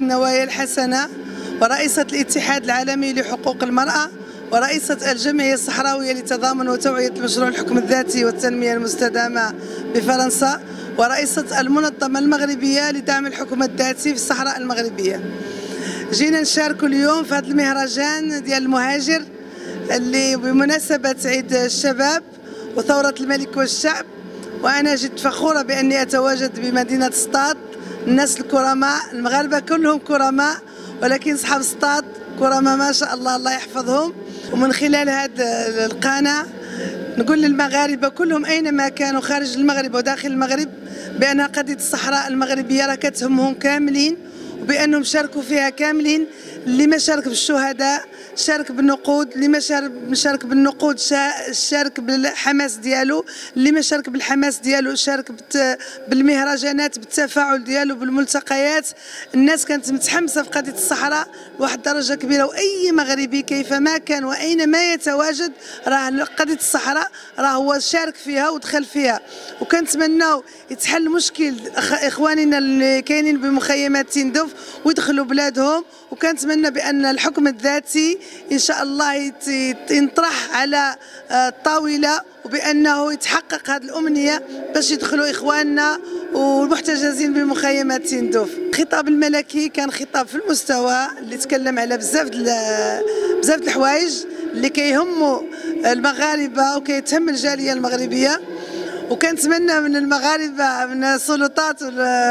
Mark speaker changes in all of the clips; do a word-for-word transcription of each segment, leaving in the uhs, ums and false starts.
Speaker 1: النوايا الحسنة ورئيسة الاتحاد العالمي لحقوق المرأة ورئيسة الجمعية الصحراوية لتضامن وتوعية مشروع الحكم الذاتي والتنمية المستدامة بفرنسا ورئيسة المنظمة المغربية لدعم الحكم الذاتي في الصحراء المغربية. جينا نشاركوا اليوم في هذا المهرجان ديال المهاجر اللي بمناسبة عيد الشباب وثورة الملك والشعب، وأنا جد فخورة بأني أتواجد بمدينة سطاد. الناس الكرماء المغاربة كلهم كرماء، ولكن أصحاب سطاد كرماء ما شاء الله، الله يحفظهم. ومن خلال هذه القناة نقول للمغاربة كلهم أينما كانوا خارج المغرب وداخل المغرب بأن قضية الصحراء المغربية راه كتهمهم كاملين، وبأنهم شاركوا فيها كاملين. اللي ما شارك بالشهداء شارك بالنقود، اللي ما شارك بالنقود شارك بالحماس ديالو، اللي ما شارك بالحماس ديالو شارك بالمهرجانات بالتفاعل ديالو بالملتقيات. الناس كانت متحمسه في قضيه الصحراء لواحد الدرجه كبيره، واي مغربي كيفما كان واينما يتواجد راه قضيه الصحراء راه هو شارك فيها ودخل فيها. وكنتمناو يتحل مشكل اخواننا اللي كاينين بمخيمات تندوف ويدخلوا بلادهم، وكنتمنى بان الحكم الذاتي ان شاء الله ينطرح على الطاوله وبانه يتحقق هذه الامنيه باش يدخلوا اخواننا والمحتجزين بمخيمات تندوف. الخطاب الملكي كان خطاب في المستوى اللي تكلم على بزاف بزاف د الحوايج اللي كيهموا المغاربه وكيتهم الجاليه المغربيه، وكنتمنى من المغاربه من السلطات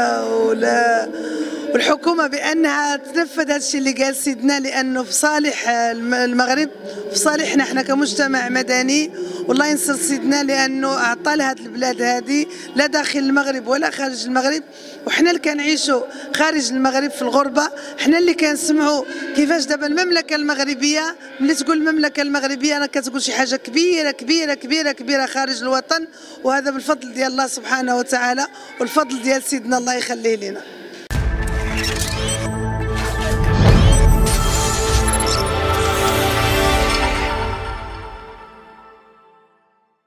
Speaker 1: والحكومه بانها تنفذ هذا الشيء اللي قال سيدنا، لانه في صالح المغرب في صالحنا احنا كمجتمع مدني. والله ينصر سيدنا لانه اعطى لهذه البلاد هذه لا داخل المغرب ولا خارج المغرب، وحنا اللي كنعيشوا خارج المغرب في الغربه حنا اللي كنسمعوا كيفاش دابا المملكه المغربيه ملي تقول المملكه المغربيه راه كتقول شي حاجه كبيره كبيره كبيره كبيره خارج الوطن، وهذا بالفضل ديال الله سبحانه وتعالى والفضل ديال سيدنا الله يخليه لنا.